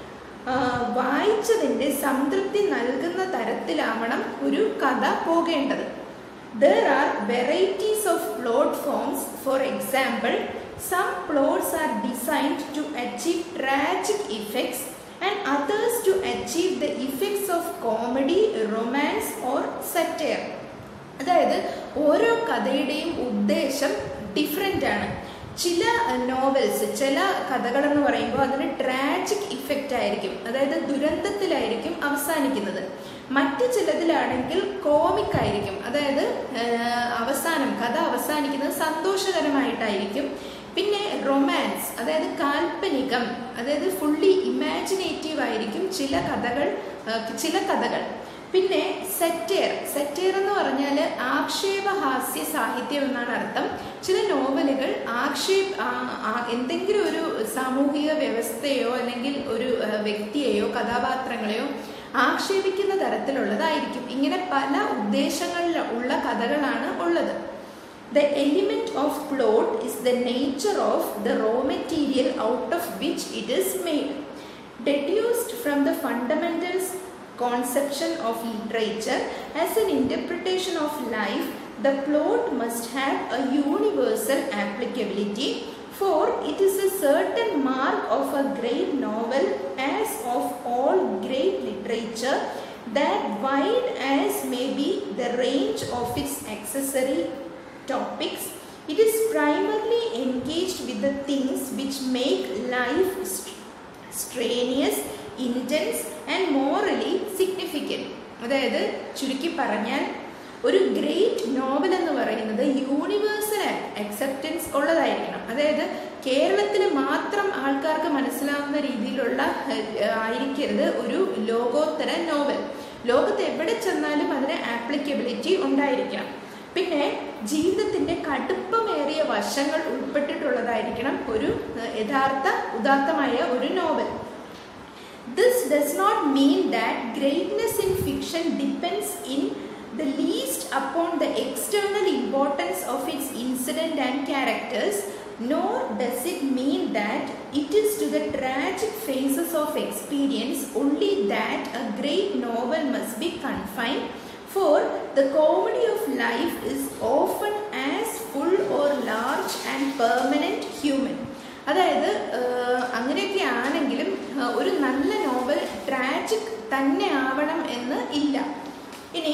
വായിച്ചതിൻ്റെ സംതൃപ്തി നൽകുന്ന തരത്തിലാവണം ഒരു കഥ പോകേണ്ടത്. There are varieties of plot forms. For example, some plots are designed to achieve tragic effects and others to achieve the effects of comedy, romance or satire. അതായത് ഓരോ കഥയുടെയും ഉദ്ദേശം ഡിഫറെൻ്റ് ആണ്. ചില നോവൽസ്, ചില കഥകളെന്ന് പറയുമ്പോൾ അതിന് ട്രാജിക് ഇഫക്റ്റ് ആയിരിക്കും, അതായത് ദുരന്തത്തിലായിരിക്കും അവസാനിക്കുന്നത്. മറ്റ് ചിലതിലാണെങ്കിൽ കോമിക് ആയിരിക്കും, അതായത് അവസാനം കഥ അവസാനിക്കുന്നത് സന്തോഷകരമായിട്ടായിരിക്കും. പിന്നെ റൊമാൻസ്, അതായത് കാൽപ്പനികം, അതായത് ഫുള്ളി ഇമാജിനേറ്റീവ് ആയിരിക്കും ചില കഥകൾ ചില കഥകൾ പിന്നെ സെറ്റയർ. സെറ്റയർ എന്ന് പറഞ്ഞാൽ ആക്ഷേപഹാസ്യ സാഹിത്യം എന്നാണ് അർത്ഥം. ചില നോവലുകൾ ആക്ഷേപ എന്തെങ്കിലും ഒരു സാമൂഹിക വ്യവസ്ഥയോ അല്ലെങ്കിൽ ഒരു വ്യക്തിയെയോ കഥാപാത്രങ്ങളെയോ ആക്ഷേപിക്കുന്ന തരത്തിലുള്ളതായിരിക്കും. ഇങ്ങനെ പല ഉദ്ദേശങ്ങളിൽ ഉള്ള കഥകളാണ് ഉള്ളത്. The element of plot is the nature of the raw material out of which it is made. Deduced from the fundamentals conception of literature as an interpretation of life, the plot must have a universal applicability, for it is a certain mark of a great novel as of all great literature that wide as may be the range of its accessory topics, it is primarily engaged with the things which make life strenuous, intense and morally significant. അതായത് ചുരുക്കി പറഞ്ഞാൽ ഒരു ഗ്രേറ്റ് നോവൽ എന്ന് പറയുന്നത് യൂണിവേഴ്സൽ അക്സെപ്റ്റൻസ് ഉള്ളതായിരിക്കണം. അതായത് കേരളത്തിൽ മാത്രം ആൾക്കാർക്ക് മനസ്സിലാവുന്ന രീതിയിലുള്ള ആയിരിക്കരുത് ഒരു ലോകോത്തര നോവൽ. ലോകത്ത് എവിടെ ചെന്നാലും അതിന് ആപ്ലിക്കബിലിറ്റി ഉണ്ടായിരിക്കണം. പിന്നെ ജീവിതത്തിൻ്റെ കടുപ്പമേറിയ വശങ്ങൾ ഉൾപ്പെട്ടിട്ടുള്ളതായിരിക്കണം ഒരു യഥാർത്ഥ ഉദാത്തമായ ഒരു novel. This does not mean that greatness in fiction depends in the least upon the external importance of its incident and characters, nor does it mean that it is to the tragic phases of experience only that a great novel must be confined, for the comedy of life is often as full or large and permanent human. അതായത് അങ്ങനെയൊക്കെ ആണെങ്കിലും ഒരു നല്ല നോവൽ ട്രാജിക് തന്നെ ആവണം എന്ന് ഇല്ല. ഇനി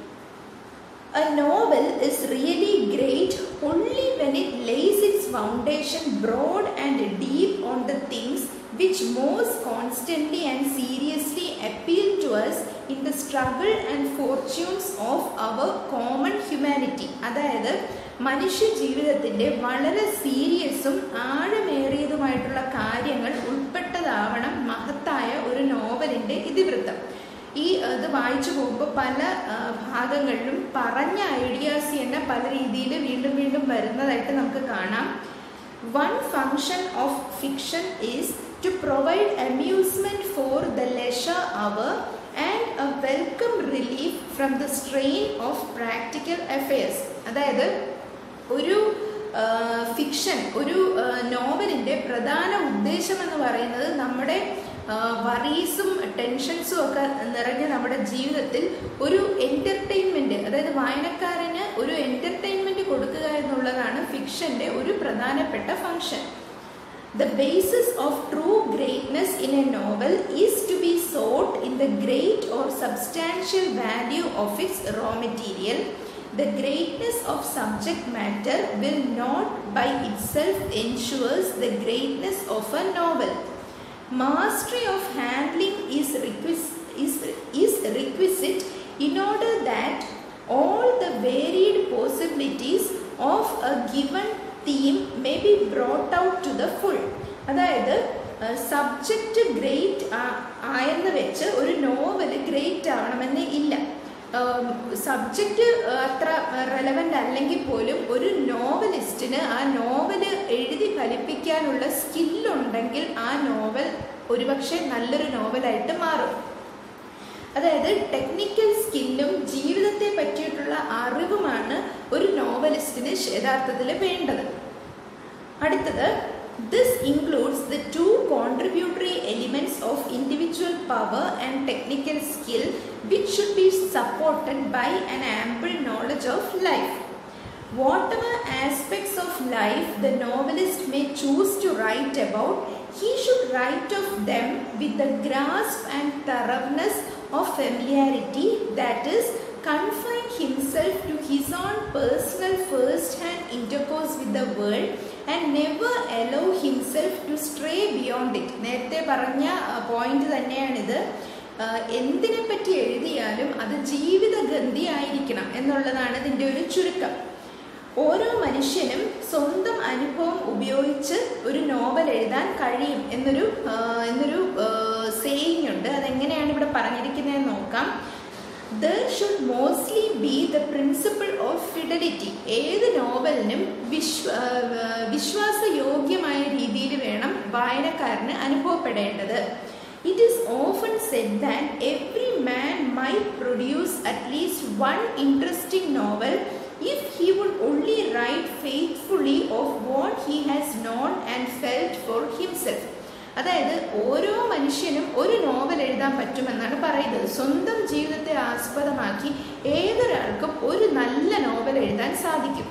a novel is really great only when it lays its foundation broad and deep on the things which most constantly and seriously appeal to us in the struggle and fortunes of our common humanity. അതായത് മനുഷ്യ ജീവിതത്തിൻ്റെ വളരെ സീരിയസും ആഴമേറിയതുമായിട്ടുള്ള കാര്യങ്ങൾ ഉൾപ്പെട്ടതാവണം മഹത്തായ ഒരു നോവലിൻ്റെ ഇതിവൃത്തം. ഈ ഇത് വായിച്ചു പോകുമ്പോൾ പല ഭാഗങ്ങളിലും പറഞ്ഞ ഐഡിയാസ് തന്നെ പല രീതിയിൽ വീണ്ടും വീണ്ടും വരുന്നതായിട്ട് നമുക്ക് കാണാം. One function of fiction is to provide amusement for the leisure hour and a welcome relief from the strain of practical affairs. അതായത് ഒരു ഫിക്ഷൻ, ഒരു നോവലിൻ്റെ പ്രധാന ഉദ്ദേശം എന്ന് പറയുന്നത് നമ്മുടെ വറീസും ടെൻഷൻസും ഒക്കെ നിറഞ്ഞ നമ്മുടെ ജീവിതത്തിൽ ഒരു എൻ്റർടൈൻമെൻറ്റ്, അതായത് വായനക്കാരന് ഒരു എൻ്റർടൈൻമെൻറ്റ് കൊടുക്കുക എന്നുള്ളതാണ് ഫിക്ഷൻ്റെ ഒരു പ്രധാനപ്പെട്ട function. The basis of true greatness in a novel is to be sought in the great or substantial value of its raw material. The greatness of subject matter will not by itself ensures the greatness of a novel. Mastery of handling is requisite, is, is requisite in order that all the varied possibilities of a given theme may be brought out to the full. അതായത് സബ്ജക്റ്റ് ഗ്രേറ്റ് ആയെന്ന് വെച്ച് ഒരു നോവല് ഗ്രേറ്റ് ആവണമെന്ന് ഇല്ല. സബ്ജക്റ്റ് അത്ര റെലവൻ്റ് അല്ലെങ്കിൽ പോലും ഒരു നോവലിസ്റ്റിന് ആ നോവല് എഴുതി ഫലിപ്പിക്കാനുള്ള സ്കില്ലുണ്ടെങ്കിൽ ആ നോവൽ ഒരുപക്ഷെ നല്ലൊരു നോവലായിട്ട് മാറും. അതായത് ടെക്നിക്കൽ സ്കില്ലും ജീവിതത്തെ പറ്റിയിട്ടുള്ള അറിവുമാണ് ഒരു നോവലിസ്റ്റിന് യഥാർത്ഥത്തിൽ വേണ്ടത്. അടുത്തത്, this includes the two contributory elements of individual power and technical skill which should be supported by an ample knowledge of life. Whatever aspects of life the novelist may choose to write about, he should write of them with the grasp and thoroughness of familiarity, that is, confine himself to his own personal first-hand intercourse with the world and never allow himself to stray beyond it. നേരത്തെ പറഞ്ഞ പോയിന്റ് തന്നെയാണിത്. എന്തിനെ പറ്റി എഴുതിയാലും അത് ജീവിതഗന്ധി ആയിരിക്കണം എന്നുള്ളതാണ് ഇതിൻ്റെ ഒരു ചുരുക്കം. ഓരോ മനുഷ്യനും സ്വന്തം അനുഭവം ഉപയോഗിച്ച് ഒരു നോവൽ എഴുതാൻ കഴിയും എന്നൊരു എന്നൊരു സേയിങ് ഉണ്ട്. അതെങ്ങനെയാണ് ഇവിടെ പറഞ്ഞിരിക്കുന്നതെന്ന് നോക്കാം. There should mostly be the principle of fidelity. ഏത് നോവലിനും വിശ്വ വിശ്വാസയോഗ്യമായ രീതിയിൽ വേണം വായനക്കാരന് അനുഭവപ്പെടേണ്ടത്. It is often said that every man might produce at least one interesting novel if he would only write faithfully of what he has known and felt for himself. അതായത് ഓരോ മനുഷ്യനും ഒരു നോവൽ എഴുതാൻ പറ്റുമെന്നാണ് പറയുന്നത്. സ്വന്തം ജീവിതത്തെ ആസ്പദമാക്കി ഏതൊരാൾക്കും ഒരു നല്ല നോവൽ എഴുതാൻ സാധിക്കും.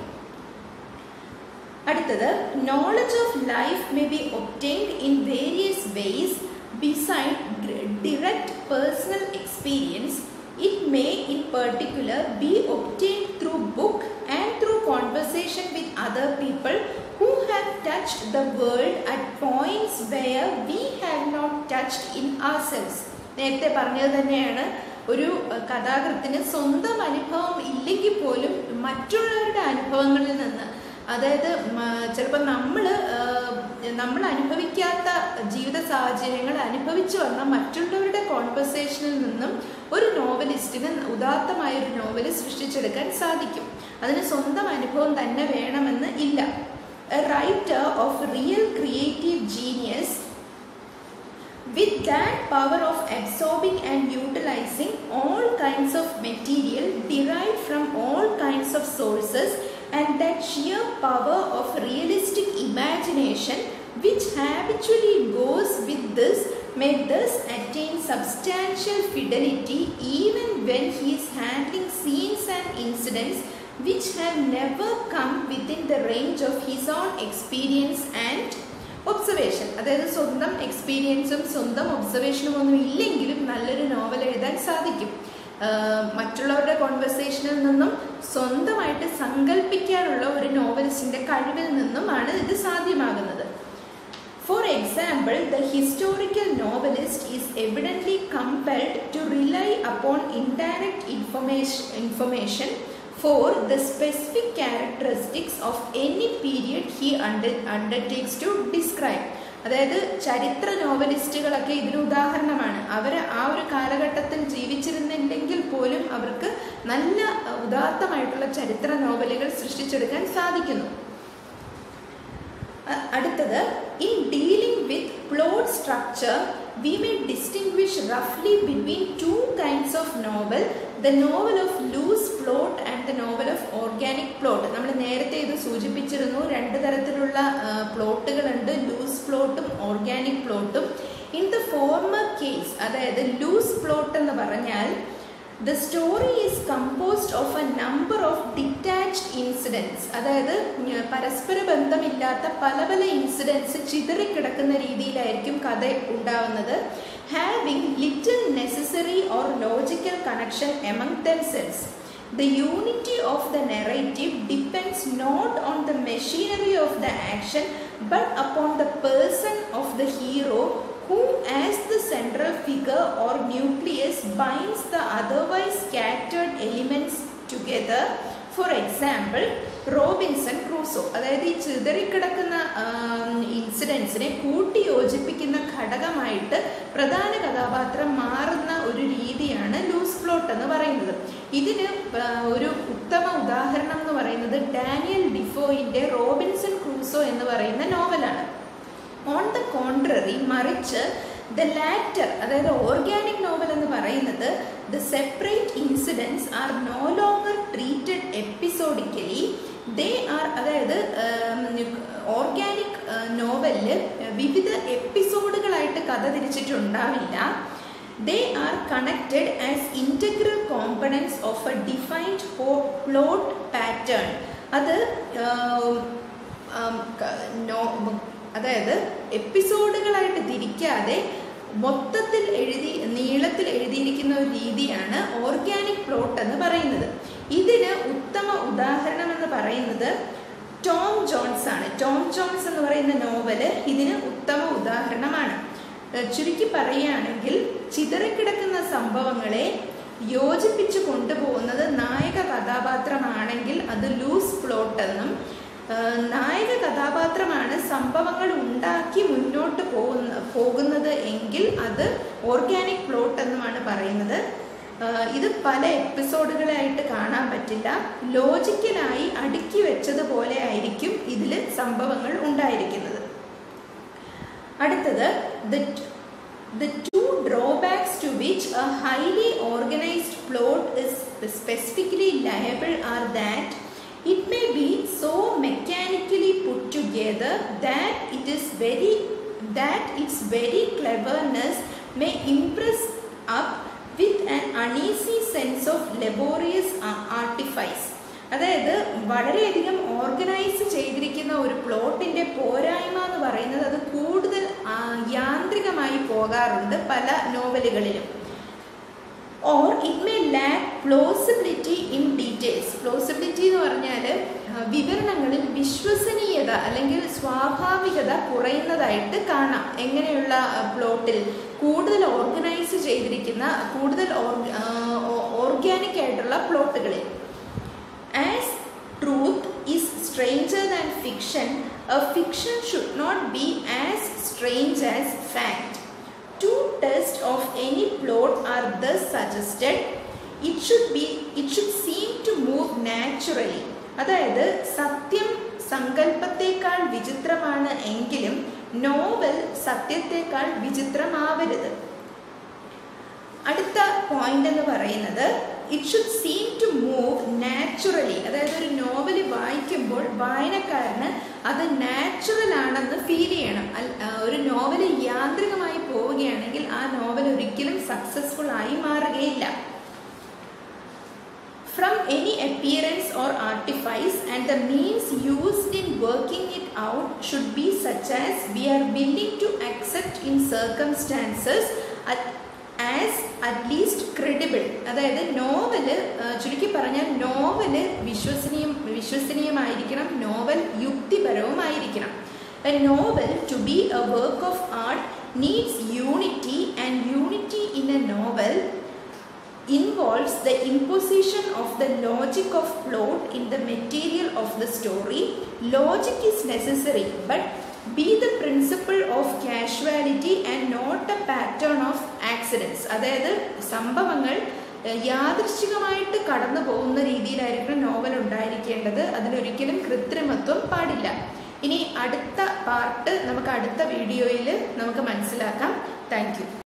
അടുത്തത്, knowledge of life may be obtained in various ways beside direct personal experience. It may in particular be obtained through book and through conversation with other people who have touched the world at points where we have not touched in ourselves. നേരത്തെ പറഞ്ഞത് തന്നെയാണ്, ഒരു കഥാകൃത്തിന് സ്വന്തം അനുഭവം ഇല്ലെങ്കിൽ പോലും മറ്റുള്ളവരുടെ അനുഭവങ്ങളിൽ നിന്ന്, അതായത് ചിലപ്പോൾ നമ്മൾ നമ്മൾ അനുഭവിക്കാത്ത ജീവിത സാഹചര്യങ്ങൾ അനുഭവിച്ചു വന്ന മറ്റുള്ളവരുടെ കോൺവെർസേഷനിൽ നിന്നും ഒരു നോവലിസ്റ്റിന് ഉദാത്തമായൊരു നോവൽ സൃഷ്ടിച്ചെടുക്കാൻ സാധിക്കും. അതിന് സ്വന്തം അനുഭവം തന്നെ വേണമെന്ന് ഇല്ല. A writer of real creative genius with that power of absorbing and utilizing all kinds of material derived from all kinds of sources, and that sheer power of realistic imagination which habitually goes with this, may thus attain substantial fidelity even when he is handling scenes and incidents which have never come within the range of his own experience and observation, അതായത് സ്വന്തം എക്സ്പീരിയൻസും സ്വന്തം ഒബ്സർവേഷനും ഒന്നും ഇല്ലെങ്കിലും നല്ലൊരു നോവൽ എഴുതാൻ സാധിക്കും. മറ്റുള്ളവരുടെ കോൺവെർസേഷനിൽ നിന്നും സ്വന്തമായിട്ട് സങ്കല്പിക്കാനുള്ള ഒരു നോവലിസ്റ്റിന്റെ കഴിവിൽ നിന്നുമാണ് ഇത് സാധ്യമാകുന്നത്. For example, the historical novelist is evidently compelled to rely upon indirect information, information for the specific characteristics of any period he under, undertakes to describe. അതായത് ചരിത്ര നോവലിസ്റ്റുകളൊക്കെ ഇതിന് ഉദാഹരണമാണ്. അവർ ആ ഒരു കാലഘട്ടത്തിൽ ജീവിച്ചിരുന്നില്ലെങ്കിൽ പോലും അവർക്ക് നല്ല ഉദാത്തമായിട്ടുള്ള ചരിത്ര നോവലുകൾ സൃഷ്ടിച്ചെടുക്കാൻ സാധിക്കുന്നു. അടുത്തത്, in dealing with plot structure we may distinguish roughly between two kinds of novel, the novel of loose plot and the novel of organic plot. നമ്മൾ നേരത്തെ ഇത് സൂചിപ്പിച്ചിരുന്നു, രണ്ട് തരത്തിലുള്ള പ്ലോട്ടുകളുണ്ട്, ലൂസ് പ്ലോട്ടും ഓർഗാനിക് പ്ലോട്ടും. ഇൻ ദ ഫോർമർ കേസ്, അതായത് ലൂസ് പ്ലോട്ട് എന്ന് പറഞ്ഞാൽ the story is composed of a number of detached incidents, അതായത് പരസ്പര ബന്ധമില്ലാത്ത പല പല ഇൻസിഡൻസ് ചിതറിക്കിടക്കുന്ന രീതിയിലായിരിക്കും കഥ ഉണ്ടാവുന്നത്. having little necessary or logical connection among themselves. The unity of the narrative depends not on the machinery of the action but upon the person of the hero, who as the central figure or nucleus binds the otherwise scattered elements together. For example, Robinson Crusoe, അതായത് ഈ ചിതറിക്കിടക്കുന്ന ഇൻസിഡൻസിനെ കൂട്ടി യോജിപ്പിക്കുന്ന ഘടകമായിട്ട് പ്രധാന കഥാപാത്രം മാറുന്ന ഒരു രീതിയാണ് ലൂസ് പ്ലോട്ട് എന്ന് പറയുന്നത്. ഇതിന് ഒരു ഉത്തമ ഉദാഹരണം എന്ന് പറയുന്നത് ഡാനിയൽ ഡിഫോയിന്റെ റോബിൻസൺ ക്രൂസോ എന്ന് പറയുന്ന നോവലാണ്. ഓൺ ദ കോൺട്രറി, മറിച്ച് ദ ലാറ്റർ, അതായത് ഓർഗാനിക് നോവൽ എന്ന് പറയുന്നത് the separate incidents are no longer treated episodically. They are, അതായത് ഓർഗാനിക് നോവലില് വിവിധ എപ്പിസോഡുകളായിട്ട് കഥ തിരിച്ചിട്ടുണ്ടാവില്ല. They are connected as integral components of a defined plot pattern. അത് അതായത് എപ്പിസോഡുകളായിട്ട് തിരിക്കാതെ മൊത്തത്തിൽ എഴുതി നീളത്തിൽ എഴുതിയിരിക്കുന്ന ഒരു രീതിയാണ് ഓർഗാനിക് പ്ലോട്ട് എന്ന് പറയുന്നത്. ഇതിന് ഉത്തമ ഉദാഹരണം എന്ന് പറയുന്നത് ടോം ജോൺസ് ആണ്. ടോം ജോൺസ് എന്ന് പറയുന്ന നോവല് ഇതിന് ഉത്തമ ഉദാഹരണമാണ്. ചുരുക്കി പറയുകയാണെങ്കിൽ ചിതറിക്കിടക്കുന്ന സംഭവങ്ങളെ യോജിപ്പിച്ചു കൊണ്ടുപോകുന്നത് നായക കഥാപാത്രമാണെങ്കിൽ അത് ലൂസ് പ്ലോട്ട് എന്നും, നായക കഥാപാത്രമാണ് സംഭവങ്ങൾ ഉണ്ടാക്കി മുന്നോട്ട് പോകുന്ന പോകുന്നത് എങ്കിൽ അത് ഓർഗാനിക് പ്ലോട്ട് എന്നുമാണ് പറയുന്നത്. ഇത് പല എപ്പിസോഡുകളായിട്ട് കാണാൻ പറ്റില്ല, ലോജിക്കലായി അടുക്കി വെച്ചതുപോലെ ആയിരിക്കും ഇതിൽ സംഭവങ്ങൾ ഉണ്ടായിരിക്കുന്നത്. അടുത്തത്, the two drawbacks to which a highly organized plot is specifically liable are that it may be so mechanically put together that it is very that its very cleverness may impress up with an uneasy sense of laborious artifice. അതായത് വളരെയധികം ഓർഗനൈസ് ചെയ്തിരിക്കുന്ന ഒരു പ്ലോട്ടിന്റെ പോരായ്മ എന്ന് പറയുന്നത് അത് കൂടുതൽ യാന്ത്രികമായി പോകാറുണ്ട് പല നോവലുകളിലും. Or it may lack plausibility in details. Plausibility എന്ന് പറഞ്ഞാൽ വിവരണങ്ങളിൽ വിശ്വസനീയത അല്ലെങ്കിൽ സ്വാഭാവികത കുറയുന്നതായിട്ട് കാണാം. എങ്ങനെയുള്ള പ്ലോട്ടിൽ കൂടുതൽ ഓർഗനൈസ് ചെയ്തിരിക്കുന്ന കൂടുതൽ ഓർഗാനിക് ആയിട്ടുള്ള പ്ലോട്ടുകളിൽ. As truth is stranger than fiction, a fiction should not be as strange as fact. Two tests of any plot are thus suggested. It should be, it should seem to move naturally. അതായത് സത്യം സങ്കല്പത്തേക്കാൾ വിചിത്രമാണ് എങ്കിലും നോവൽ സത്യത്തേക്കാൾ വിചിത്രമാവരുത്. അടുത്ത പോയിന്റ് എന്ന് പറയുന്നത് it should seem to move naturally. അതായത് ഒരു നോവൽ വായിക്കുമ്പോൾ വായനക്കാരന് അത് നാച്ചുറൽ ആണെന്ന് ഫീൽ ചെയ്യണം. ഒരു നോവൽ യാന്ത്രികമായി പോവുകയാണെങ്കിൽ ആ നോവൽ ഒരിക്കലും സക്സസ്ഫുൾ ആയി മാറുകയില്ല. from any appearance or artifice, and the means used in working it out should be such as we are willing to accept in circumstances at, as at least credible. അതായത് നോവല് ചുരുക്കി പറഞ്ഞാൽ നോവല് വിശ്വസനീയം വിശ്വസനീയമായിരിക്കണം, നോവൽ യുക്തിപരവുമായിരിക്കണം. A novel to be a work of art needs unity, and unity in a novel involves the imposition of the logic of plot in the material of the story. Logic is necessary, but be the principle of casuality and not a pattern of accidents. അതായത് സംഭവങ്ങൾ യാദൃശ്ചികമായിട്ട് കടന്നു പോകുന്ന രീതിയിലായിരിക്കണം നോവൽ ഉണ്ടായിരിക്കേണ്ടത്. അതിലൊരിക്കലും കൃത്രിമത്വം പാടില്ല. ഇനി അടുത്ത പാർട്ട് നമുക്ക് അടുത്ത വീഡിയോയിൽ നമുക്ക് മനസ്സിലാക്കാം. Thank U.